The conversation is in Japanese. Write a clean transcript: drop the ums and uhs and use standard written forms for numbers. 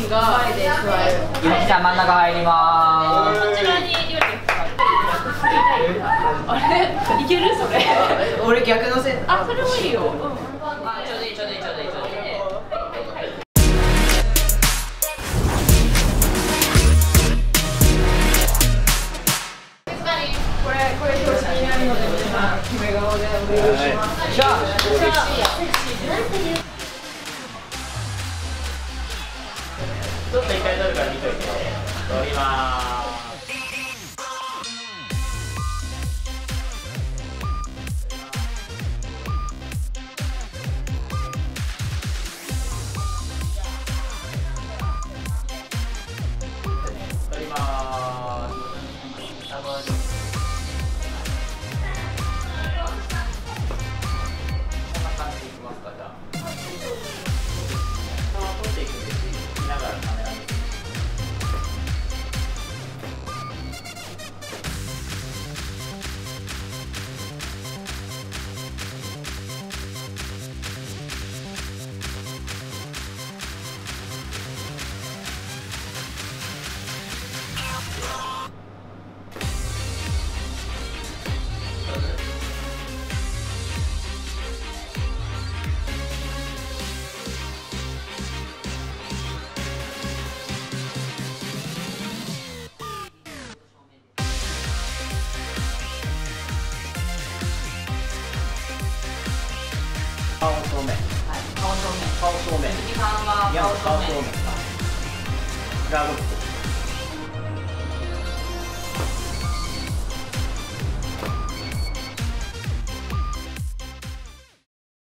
が前で座る。 ゆきちゃん真ん中入りまーす。 こちらに料理あれいけるそれ。 俺逆のせ。 あ、それもいいよ。 ちょうどいいちょうどいいちょうどいいちょうどいい。 これ表紙になるので皆さん決め顔でお願いします。 じゃあ。ちょっと一回撮るから見といて。撮りまーす。撮りまーす。こんな感じでいきますか、じゃあ。撮っていくんです。見ながらカメラ見て。顔正面。 顔正面。 顔正面。 時間は顔正面。 フラグ。